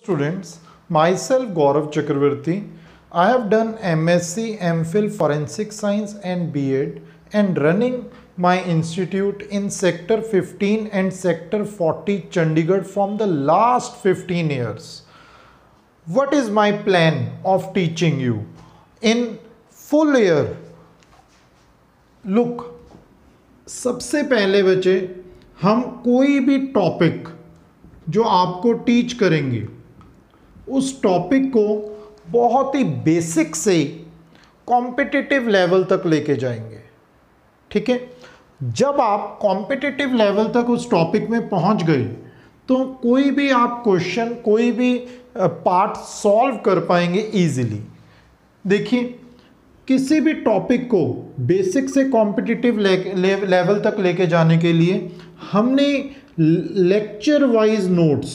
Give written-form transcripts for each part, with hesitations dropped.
Students, myself Gaurav Chakravarti. I have done MSc, MPhil Forensic Science and B.Ed and running my institute in Sector 15 and Sector 40 Chandigarh from the last 15 years. What is my plan of teaching you? In full year, look, सबसे पहले बच्चे हम कोई भी topic जो आपको teach करेंगे उस टॉपिक को बहुत ही बेसिक से कॉम्पिटिटिव लेवल तक लेके जाएंगे। ठीक है, जब आप कॉम्पिटिटिव लेवल तक उस टॉपिक में पहुंच गए तो कोई भी आप क्वेश्चन कोई भी पार्ट सॉल्व कर पाएंगे इजीली। देखिए, किसी भी टॉपिक को बेसिक से कॉम्पिटिटिव लेवल तक लेके जाने के लिए हमने लेक्चर वाइज नोट्स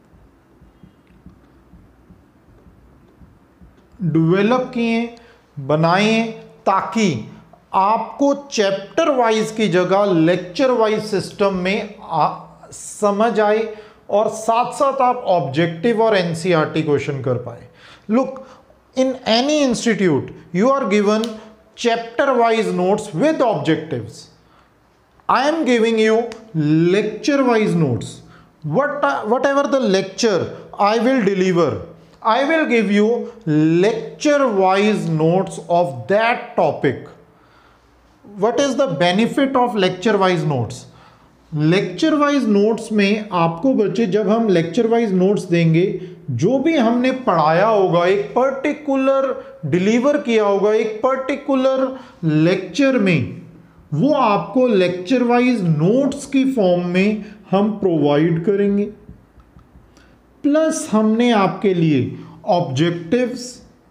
डेवलप किए, बनाए, ताकि आपको चैप्टर वाइज की जगह लेक्चर वाइज सिस्टम में समझ आए और साथ साथ आप ऑब्जेक्टिव और एनसीईआरटी क्वेश्चन कर पाए। Look, in any institute you are given chapter wise notes with objectives. I am giving you lecture wise notes. Whatever the lecture I will deliver, I will give you lecture wise notes of that topic. What is the benefit of lecture wise notes? Lecture wise notes में आपको बच्चे, जब हम lecture wise notes देंगे, जो भी हमने पढ़ाया होगा, एक पर्टिकुलर डिलीवर किया होगा एक पर्टिकुलर लेक्चर में, वो आपको लेक्चर वाइज नोट्स की फॉर्म में हम प्रोवाइड करेंगे। प्लस हमने आपके लिए objectives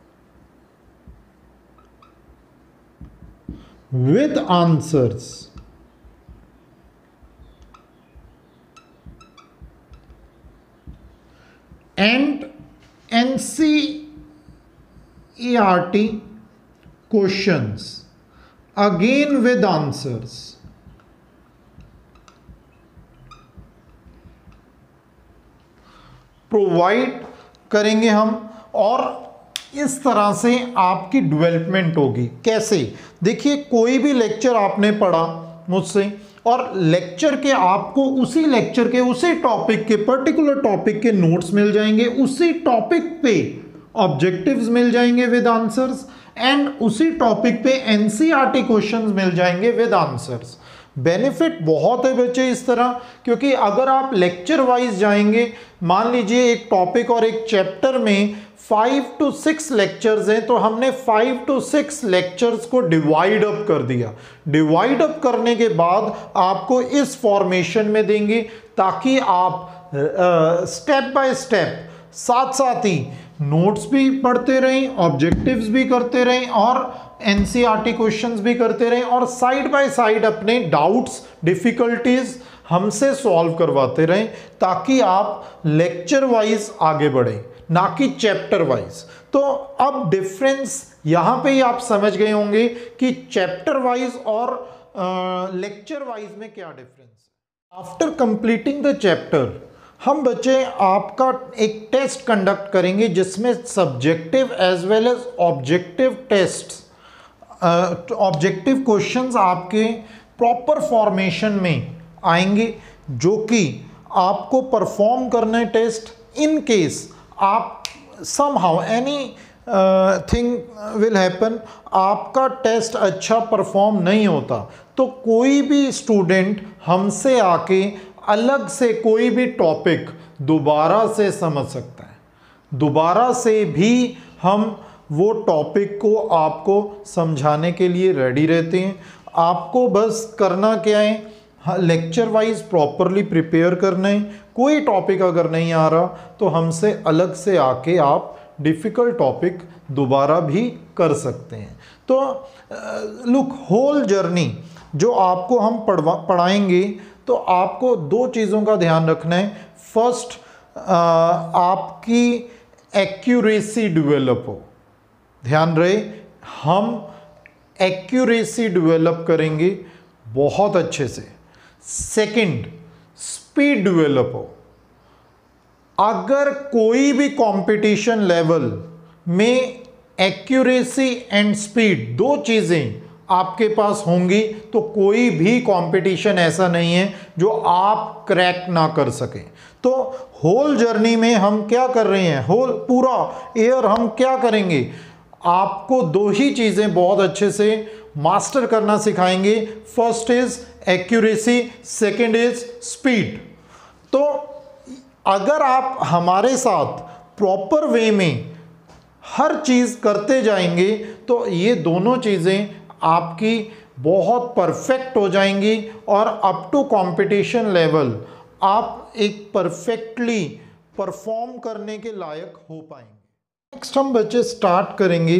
with answers and NCERT questions again with answers provide करेंगे हम, और इस तरह से आपकी डेवलपमेंट होगी। कैसे? देखिए, कोई भी लेक्चर आपने पढ़ा मुझसे और लेक्चर के आपको उसी लेक्चर के उसी टॉपिक के पर्टिकुलर टॉपिक के नोट्स मिल जाएंगे, उसी टॉपिक पे ऑब्जेक्टिव्स मिल जाएंगे विद आंसर्स, एंड उसी टॉपिक पे एनसीईआरटी क्वेश्चंस मिल जाएंगे विद आंसर्स। बेनिफिट बहुत है बच्चे इस तरह, क्योंकि अगर आप लेक्चर वाइज जाएंगे, मान लीजिए एक टॉपिक और एक चैप्टर में 5 to 6 लेक्चर्स हैं, तो हमने 5 to 6 लेक्चर्स को डिवाइड अप कर दिया। डिवाइड अप करने के बाद आपको इस फॉर्मेशन में देंगे, ताकि आप स्टेप बाय स्टेप साथ साथ ही नोट्स भी पढ़ते रहें, ऑब्जेक्टिव्स भी करते रहें और एनसीईआरटी क्वेश्चंस भी करते रहें, और साइड बाय साइड अपने डाउट्स, डिफिकल्टीज हमसे सॉल्व करवाते रहें, ताकि आप लेक्चर वाइज आगे बढ़ें, ना कि चैप्टर वाइज। तो अब डिफरेंस यहां पे ही आप समझ गए होंगे कि चैप्टर वाइज और लेक्चर वाइज में क्या डिफरेंस है। आफ्टर कंप्लीटिंग द चैप्टर हम बच्चे आपका एक टेस्ट कंडक्ट करेंगे, जिसमें subjective as well as objective test, objective questions आपके प्रॉपर फॉर्मेशन में आएंगे, जो कि आपको परफॉर्म करना है टेस्ट। इन केस आप somehow anything will happen, आपका टेस्ट अच्छा परफॉर्म नहीं होता, तो कोई भी स्टूडेंट हमसे आके अलग से कोई भी टॉपिक दोबारा से समझ सकता है। दोबारा से भी हम वो टॉपिक को आपको समझाने के लिए रेडी रहते हैं। आपको बस करना क्या है, लेक्चर वाइज प्रॉपरली प्रिपेयर करना है। कोई टॉपिक अगर नहीं आ रहा तो हमसे अलग से आके आप डिफ़िकल्ट टॉपिक दोबारा भी कर सकते हैं। तो लुक, होल जर्नी जो आपको हम पढ़ाएंगे, तो आपको दो चीज़ों का ध्यान रखना है। फर्स्ट, आपकी एक्यूरेसी डेवलप हो। ध्यान रहे, हम एक्यूरेसी डेवलप करेंगे बहुत अच्छे से। सेकंड, स्पीड डेवलप हो। अगर कोई भी कंपटीशन लेवल में एक्यूरेसी एंड स्पीड दो चीजें आपके पास होंगी तो कोई भी कंपटीशन ऐसा नहीं है जो आप क्रैक ना कर सकें। तो होल जर्नी में हम क्या कर रहे हैं, होल पूरा ईयर हम क्या करेंगे, आपको दो ही चीजें बहुत अच्छे से मास्टर करना सिखाएंगे। First is accuracy, second is speed. तो अगर आप हमारे साथ प्रॉपर वे में हर चीज करते जाएंगे तो ये दोनों चीजें आपकी बहुत परफेक्ट हो जाएंगी और अप टू कंपटीशन लेवल आप एक परफेक्टली परफॉर्म करने के लायक हो पाएंगे। नेक्स्ट हम बच्चे स्टार्ट करेंगे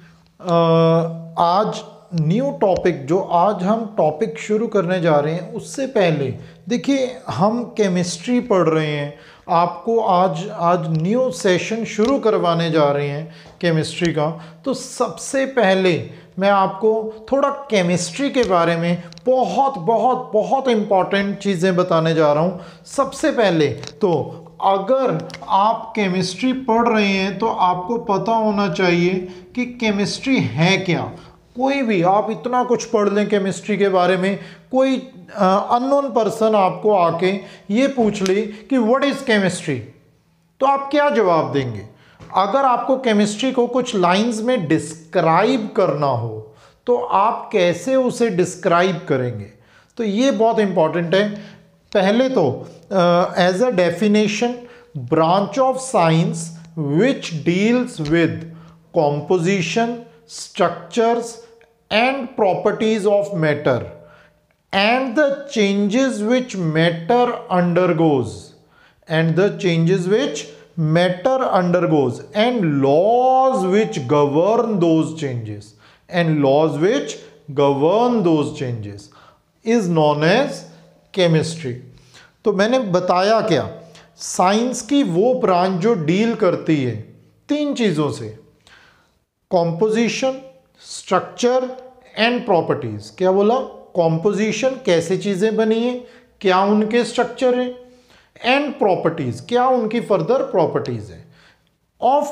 आज न्यू टॉपिक। जो आज हम टॉपिक शुरू करने जा रहे हैं उससे पहले देखिए हम केमिस्ट्री पढ़ रहे हैं, आपको आज न्यू सेशन शुरू करवाने जा रहे हैं केमिस्ट्री का। तो सबसे पहले मैं आपको थोड़ा केमिस्ट्री के बारे में बहुत बहुत बहुत इम्पॉर्टेंट चीज़ें बताने जा रहा हूँ। सबसे पहले तो अगर आप केमिस्ट्री पढ़ रहे हैं तो आपको पता होना चाहिए कि केमिस्ट्री है क्या। कोई भी आप इतना कुछ पढ़ लें केमिस्ट्री के बारे में, कोई अननोन पर्सन आपको आके ये पूछ ले कि व्हाट इज़ केमिस्ट्री, तो आप क्या जवाब देंगे? अगर आपको केमिस्ट्री को कुछ लाइंस में डिस्क्राइब करना हो तो आप कैसे उसे डिस्क्राइब करेंगे? तो ये बहुत इंपॉर्टेंट है। पहले तो as a definition, branch of science which deals with composition, structures and properties of matter and the changes which matter undergoes and laws which govern those changes is known as chemistry। तो मैंने बताया क्या, science की वो branch जो deal करती है तीन चीजों से, कॉम्पोजिशन, स्ट्रक्चर एंड प्रॉपर्टीज। क्या बोला? कॉम्पोजिशन, कैसे चीजें बनी है, क्या उनके स्ट्रक्चर है, एंड प्रॉपर्टीज, क्या उनकी फर्दर प्रॉपर्टीज है। Of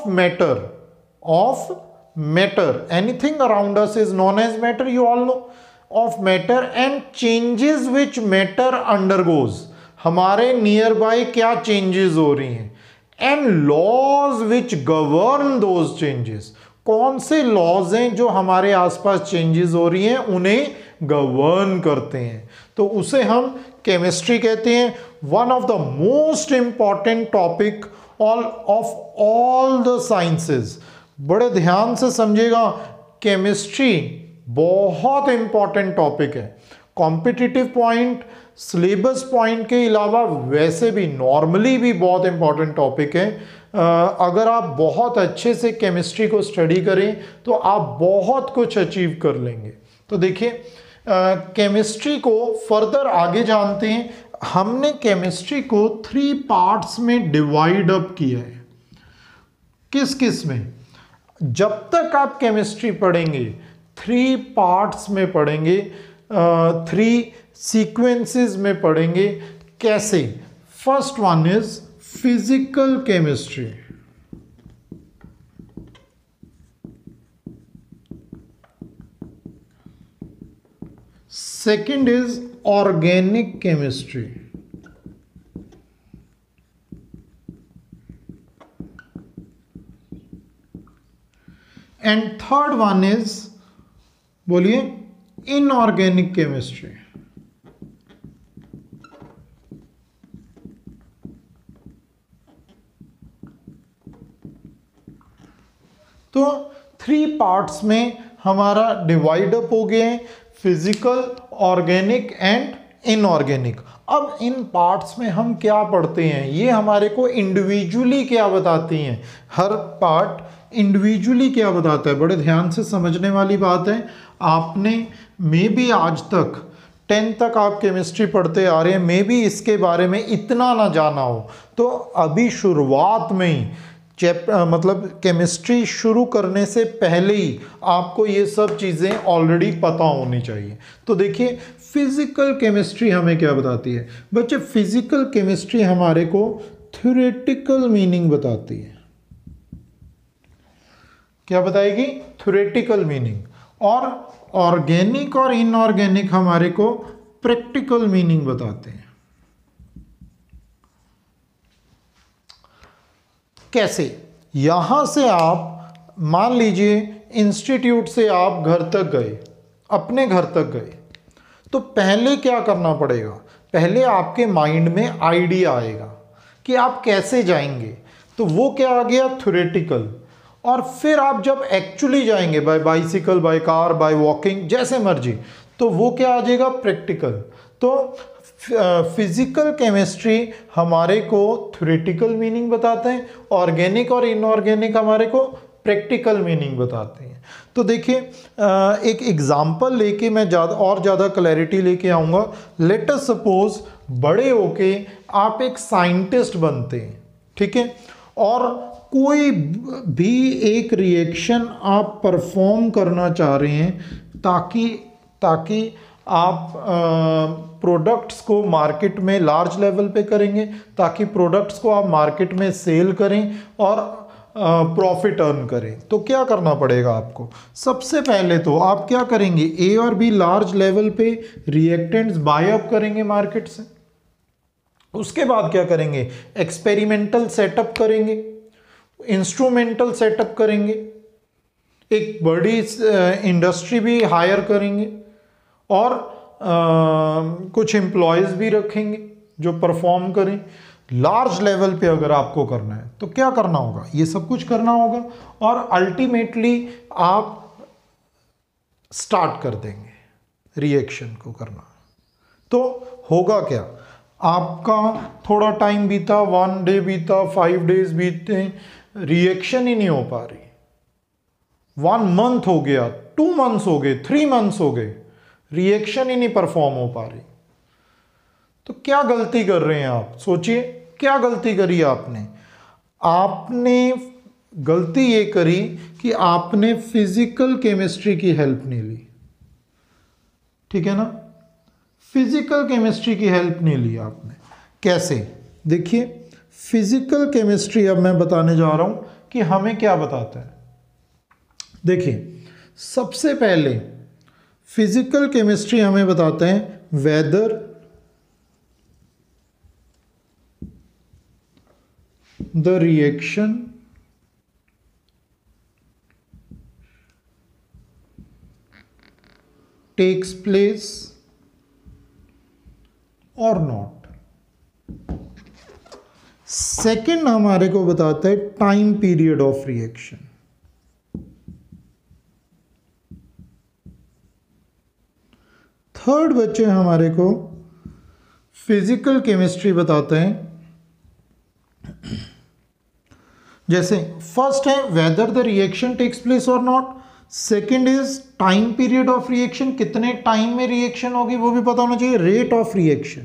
matter, anything around us is known as matter, you all know. Of matter and changes which matter undergoes, हमारे नियर बाय क्या चेंजेस हो रही हैं, and laws which govern those changes, कौन से लॉज हैं जो हमारे आसपास चेंजेस हो रही हैं उन्हें गवर्न करते हैं। तो उसे हम केमिस्ट्री कहते हैं। One of the most important topic of all the sciences. बड़े ध्यान से समझिएगा, केमिस्ट्री बहुत इंपॉर्टेंट टॉपिक है। कॉम्पिटिटिव पॉइंट, सिलेबस पॉइंट के अलावा वैसे भी नॉर्मली भी बहुत इंपॉर्टेंट टॉपिक है। अगर आप बहुत अच्छे से केमिस्ट्री को स्टडी करें तो आप बहुत कुछ अचीव कर लेंगे। तो देखिए केमिस्ट्री को फर्दर आगे जानते हैं। हमने केमिस्ट्री को 3 पार्ट्स में डिवाइड अप किया है। किस किस में? जब तक आप केमिस्ट्री पढ़ेंगे 3 पार्ट्स में पढ़ेंगे, 3 सीक्वेंसेस में पढ़ेंगे। कैसे? First one is physical chemistry, second is organic chemistry, and third one is, बोलिए, इनऑर्गेनिक केमिस्ट्री। तो 3 पार्ट्स में हमारा डिवाइड अप हो गए हैं, फिजिकल, ऑर्गेनिक एंड इनऑर्गेनिक। अब इन पार्ट्स में हम क्या पढ़ते हैं, ये हमारे को इंडिविजुअली क्या बताती हैं, हर पार्ट इंडिविजुअली क्या बताता है। बड़े ध्यान से समझने वाली बात है। आपने मे बी आज तक 10 तक आप केमिस्ट्री पढ़ते आ रहे हैं, मे बी इसके बारे में इतना ना जाना हो, तो अभी शुरुआत में ही मतलब केमिस्ट्री शुरू करने से पहले ही आपको ये सब चीज़ें ऑलरेडी पता होनी चाहिए। तो देखिए फिजिकल केमिस्ट्री हमें क्या बताती है बच्चे। फिजिकल केमिस्ट्री हमारे को थ्योरेटिकल मीनिंग बताती है। क्या बताएगी? Theoretical meaning. और ऑर्गेनिक और इनऑर्गेनिक हमारे को प्रैक्टिकल मीनिंग बताते हैं। कैसे? यहां से आप मान लीजिए इंस्टीट्यूट से आप घर तक गए, अपने घर तक गए, तो पहले क्या करना पड़ेगा? पहले आपके माइंड में आइडिया आएगा कि आप कैसे जाएंगे, तो वो क्या आ गया? थ्योरेटिकल। और फिर आप जब एक्चुअली जाएंगे by bicycle, by car, by walking, जैसे मर्जी, तो वो क्या आ जाएगा? प्रैक्टिकल। तो फिजिकल केमिस्ट्री हमारे को थ्योरेटिकल मीनिंग बताते हैं, ऑर्गेनिक और इनऑर्गेनिक हमारे को प्रैक्टिकल मीनिंग बताते हैं। तो देखिए एक एग्जांपल लेके मैं ज़्यादा क्लैरिटी लेके आऊँगा। लेट अस सपोज बड़े होके आप एक साइंटिस्ट बनते हैं, ठीक है, और कोई भी एक रिएक्शन आप परफॉर्म करना चाह रहे हैं ताकि आप प्रोडक्ट्स को मार्केट में लार्ज लेवल पे करेंगे, ताकि प्रोडक्ट्स को आप मार्केट में सेल करें और प्रॉफिट अर्न करें। तो क्या करना पड़ेगा आपको? सबसे पहले तो आप क्या करेंगे? ए और बी लार्ज लेवल पे रिएक्टेंट्स बाय अप करेंगे मार्केट से। उसके बाद क्या करेंगे? एक्सपेरिमेंटल सेटअप करेंगे, इंस्ट्रूमेंटल सेटअप करेंगे, एक बड़ी इंडस्ट्री भी हायर करेंगे और कुछ एम्प्लॉयज़ भी रखेंगे जो परफॉर्म करें। लार्ज लेवल पे अगर आपको करना है तो क्या करना होगा? ये सब कुछ करना होगा और अल्टीमेटली आप स्टार्ट कर देंगे रिएक्शन को करना। तो होगा क्या? आपका थोड़ा टाइम बीता, 1 डे बीता, 5 डेज बीते, रिएक्शन ही नहीं हो पा रही। 1 मंथ हो गया, 2 मंथ्स हो गए, 3 मंथ्स हो गए, रिएक्शन ही नहीं परफॉर्म हो पा रही। तो क्या गलती कर रहे हैं आप? सोचिए क्या गलती करी आपने? आपने गलती ये करी कि आपने फिजिकल केमिस्ट्री की हेल्प नहीं ली, ठीक है ना? फिजिकल केमिस्ट्री की हेल्प नहीं ली आपने। कैसे? देखिए फिजिकल केमिस्ट्री अब मैं बताने जा रहा हूं कि हमें क्या बताता है। देखिए सबसे पहले फिजिकल केमिस्ट्री हमें बताते हैं whether the reaction takes place और नॉट। सेकंड हमारे को बताता है time period of reaction. Third बच्चे हमारे को फिजिकल केमिस्ट्री बताते हैं। जैसे फर्स्ट है whether the reaction takes place और not, second is time period of reaction, कितने टाइम में रिएक्शन होगी वो भी पता होना चाहिए, rate of reaction,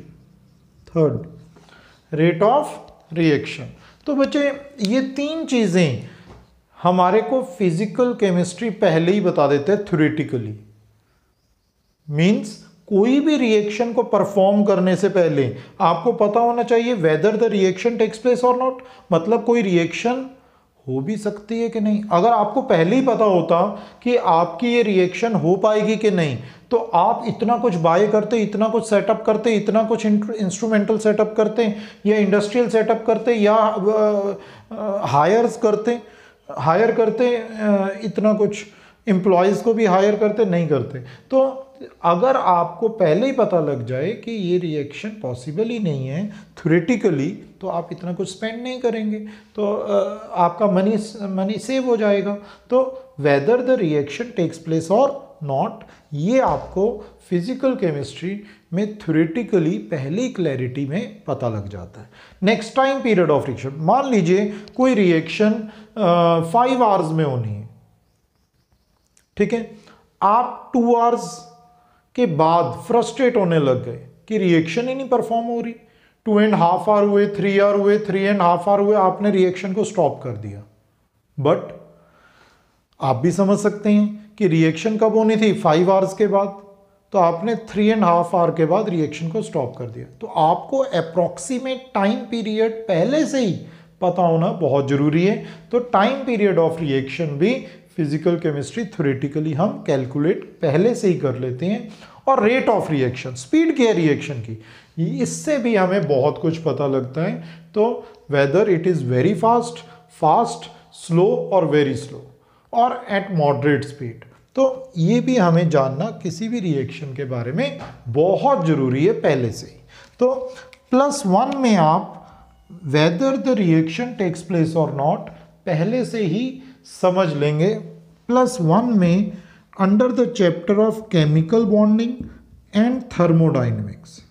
third rate of reaction. तो बच्चे ये 3 चीजें हमारे को फिजिकल केमिस्ट्री पहले ही बता देते हैं थ्योरेटिकली। मींस कोई भी रिएक्शन को परफॉर्म करने से पहले आपको पता होना चाहिए whether the reaction takes place और नॉट, मतलब कोई रिएक्शन हो भी सकती है कि नहीं। अगर आपको पहले ही पता होता कि आपकी ये रिएक्शन हो पाएगी कि नहीं, तो आप इतना कुछ बाय करते, इतना कुछ सेटअप करते, इतना कुछ इंस्ट्रूमेंटल सेटअप करते या इंडस्ट्रियल सेटअप करते या हायर करते इतना कुछ एम्प्लॉयज़ को भी हायर करते, नहीं करते। तो अगर आपको पहले ही पता लग जाए कि ये रिएक्शन पॉसिबल ही नहीं है थ्योरेटिकली, तो आप इतना कुछ स्पेंड नहीं करेंगे, तो आपका मनी सेव हो जाएगा। तो whether the reaction takes place और नॉट, ये आपको फिजिकल केमिस्ट्री में थ्योरेटिकली पहली क्लैरिटी में पता लग जाता है। Next time period of reaction, मान लीजिए कोई रिएक्शन 5 आवर्स में होनी है, ठीक है, आप 2 आवर्स के बाद फ्रस्ट्रेट होने लग गए कि रिएक्शन ही नहीं परफॉर्म हो रही। 2.5 आवर हुए, 3 आवर हुए, 3.5 आवर हुए, आपने रिएक्शन को स्टॉप कर दिया। बट आप भी समझ सकते हैं कि रिएक्शन कब होनी थी? 5 आवर्स के बाद। तो आपने 3.5 आवर के बाद रिएक्शन को स्टॉप कर दिया। तो आपको अप्रॉक्सीमेट टाइम पीरियड पहले से ही पता होना बहुत जरूरी है। तो टाइम पीरियड ऑफ रिएक्शन भी फिजिकल केमिस्ट्री थ्योरेटिकली हम कैलकुलेट पहले से ही कर लेते हैं। और रेट ऑफ रिएक्शन, स्पीड क्या है रिएक्शन की, इससे भी हमें बहुत कुछ पता लगता है। तो whether it is very fast, fast, slow और वेरी स्लो और एट मॉडरेट स्पीड। तो ये भी हमें जानना किसी भी रिएक्शन के बारे में बहुत जरूरी है पहले से ही। तो +1 में आप whether the reaction takes place और नॉट पहले से ही समझ लेंगे। +1 में under the chapter of chemical bonding and thermodynamics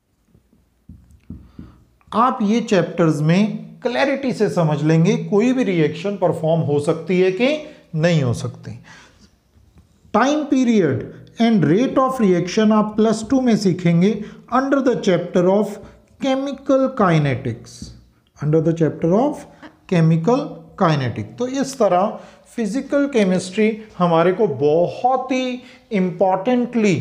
आप ये चैप्टर्स में क्लैरिटी से समझ लेंगे कोई भी रिएक्शन परफॉर्म हो सकती है कि नहीं हो सकती। Time period and rate of reaction आप +2 में सीखेंगे under the chapter of chemical kinetics, under the chapter of chemical kinetic. तो इस तरह फिजिकल केमिस्ट्री हमारे को बहुत ही इंपॉर्टेंटली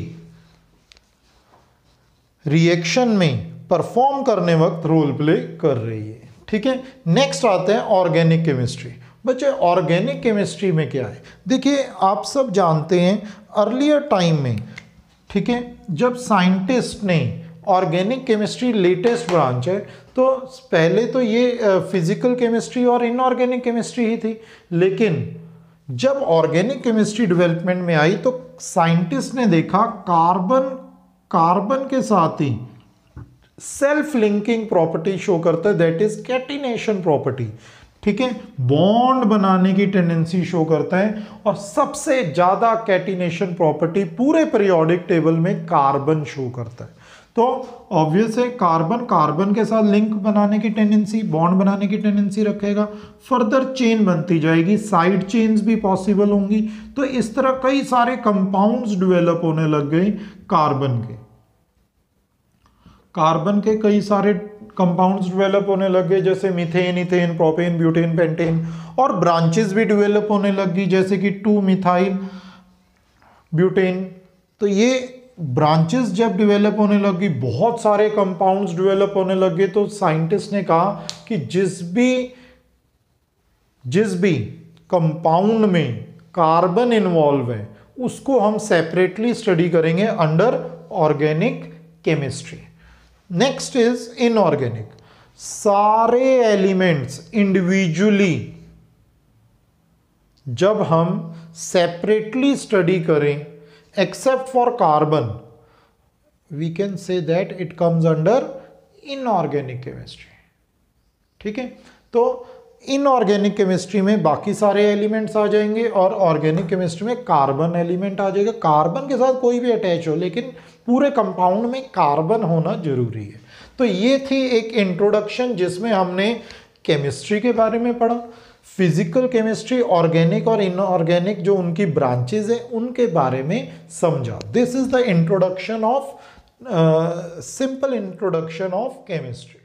रिएक्शन में परफॉर्म करने वक्त रोल प्ले कर रही है। ठीक है, नेक्स्ट आते हैं ऑर्गेनिक केमिस्ट्री। बच्चे ऑर्गेनिक केमिस्ट्री में क्या है, देखिए आप सब जानते हैं अर्लियर टाइम में, ठीक है, जब साइंटिस्ट ने ऑर्गेनिक केमिस्ट्री लेटेस्ट ब्रांच है, तो पहले तो ये फिजिकल केमिस्ट्री और इनऑर्गेनिक केमिस्ट्री ही थी। लेकिन जब ऑर्गेनिक केमिस्ट्री डेवलपमेंट में आई तो साइंटिस्ट ने देखा कार्बन के साथ ही सेल्फ लिंकिंग प्रॉपर्टी शो करता है, दैट इज कैटिनेशन प्रॉपर्टी। ठीक है, बॉन्ड बनाने की टेंडेंसी शो करता है और सबसे ज्यादा कैटिनेशन प्रॉपर्टी पूरे पीरियोडिक टेबल में कार्बन शो करता है। तो ऑब्वियस है कार्बन के साथ लिंक बनाने की टेंडेंसी, बॉन्ड बनाने की टेंडेंसी रखेगा, फर्दर चेन बनती जाएगी, साइड चेन्स भी पॉसिबल होंगी। तो इस तरह कई सारे कंपाउंड्स डेवलप होने लग गए कार्बन के कई सारे कंपाउंड्स डेवलप होने लग गए, जैसे methane, ethane, propane, butane, pentane. और ब्रांचेस भी डेवलप होने लग गई, जैसे कि 2-मिथाइल ब्यूटेन। तो ये ब्रांचेस जब डेवलप होने लग गई, बहुत सारे कंपाउंड्स डेवलप होने लग गए, तो साइंटिस्ट ने कहा कि जिस भी कंपाउंड में कार्बन इन्वॉल्व है उसको हम सेपरेटली स्टडी करेंगे under organic chemistry. Next is inorganic. सारे एलिमेंट्स इंडिविजुअली जब हम सेपरेटली स्टडी करें except for carbon, we can say that it comes under inorganic chemistry। ठीक है, तो इनऑर्गेनिक केमिस्ट्री में बाकी सारे एलिमेंट्स आ जाएंगे और ऑर्गेनिक केमिस्ट्री में कार्बन एलिमेंट आ जाएगा। कार्बन के साथ कोई भी अटैच हो, लेकिन पूरे कंपाउंड में कार्बन होना जरूरी है। तो ये थी एक इंट्रोडक्शन जिसमें हमने केमिस्ट्री के बारे में पढ़ा, फिजिकल केमिस्ट्री, ऑर्गेनिक और इनऑर्गेनिक जो उनकी ब्रांचेज है उनके बारे में समझा। This is the introduction of simple introduction of chemistry.